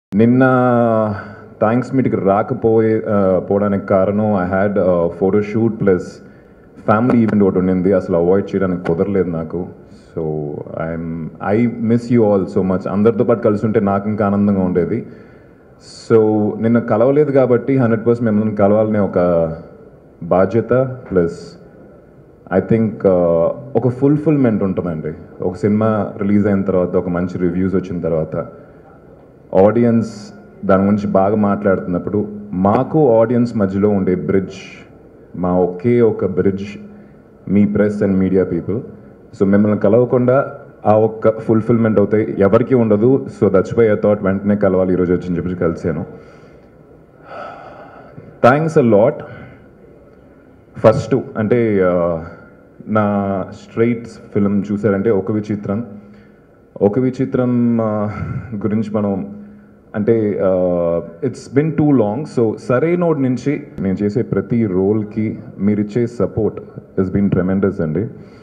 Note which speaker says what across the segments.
Speaker 1: నిన్న థ్యాంక్స్ మీట్కి పోవడానికి కారణం I had photo shoot plus family event ఒకటి ఉండింది. అసలు అవాయిడ్ చేయడానికి కుదరలేదు నాకు. So I miss you all so much. అందరితో పాటు కలిసి ఉంటే నాకు ఇంకా ఆనందంగా ఉండేది. సో నిన్న కలవలేదు కాబట్టి 100% మిమ్మల్ని కలవాలనే ఒక బాధ్యత ప్లస్ ఐ థింక్ ఒక ఫుల్ఫిల్మెంట్ ఉంటుందండి. ఒక సినిమా రిలీజ్ అయిన తర్వాత, ఒక మంచి రివ్యూస్ వచ్చిన తర్వాత ఆడియన్స్ దాని గురించి బాగా మాట్లాడుతున్నప్పుడు మాకు ఆడియన్స్ మధ్యలో ఉండే బ్రిడ్జ్, మా ఒకే ఒక బ్రిడ్జ్ మీ press and media people. So మిమ్మల్ని కలవకుండా ఆ ఒక్క ఫుల్ఫిల్మెంట్ అవుతాయి ఎవరికి ఉండదు. So that's why I thought వెంటనే కలవాలి ఈరోజు వచ్చి చెప్పి కలిసాను. Thanks a lot. ఫస్ట్ అంటే నా స్ట్రైట్స్ ఫిల్మ్ చూసారంటే ఒక విచిత్రం గురించి మనం అంటే it's been too long. So Sarrainodu నుంచి నేను చేసే ప్రతి రోల్కి మీరిచ్చే సపోర్ట్ ఇస్ బీన్ ట్రెమెండస్ అండి.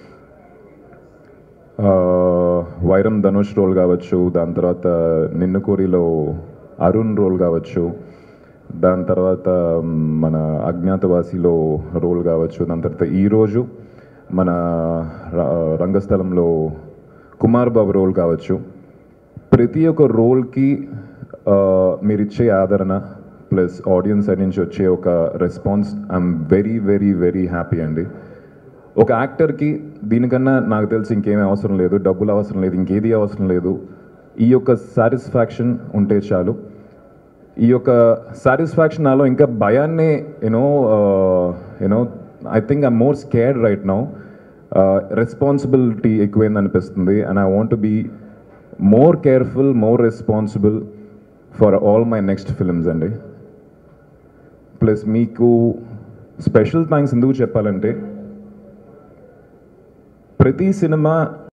Speaker 1: వైరం ధనుష్ రోల్ కావచ్చు, దాని తర్వాత నిన్ను కోరిలో అరుణ్ రోల్ కావచ్చు, దాని తర్వాత మన అజ్ఞాతవాసిలో రోల్ కావచ్చు, దాని తర్వాత ఈరోజు మన రంగస్థలంలో కుమార్ బాబు రోల్ కావచ్చు. ప్రతి ఒక్క రోల్కి మీరిచ్చే ఆదరణ ప్లస్ ఆడియన్స్ నుంచి వచ్చే ఒక response I'm very very very happy అండి. ఒక యాక్టర్కి దీనికన్నా నాకు తెలిసి ఇంకేమీ అవసరం లేదు, డబ్బులు అవసరం లేదు, ఇంకేది అవసరం లేదు. ఈ యొక్క సాటిస్ఫాక్షన్ ఉంటే చాలు. ఈ యొక్క సాటిస్ఫాక్షన్ నాలో ఇంకా భయాన్ని you know I think I'm more scared right now. Responsibility ఎక్కువైంది అనిపిస్తుంది. And I want to be more careful, more responsible for all my next films అండి. ప్లస్ మీకు స్పెషల్ థ్యాంక్స్ ఎందుకు చెప్పాలంటే ప్రతి సినిమా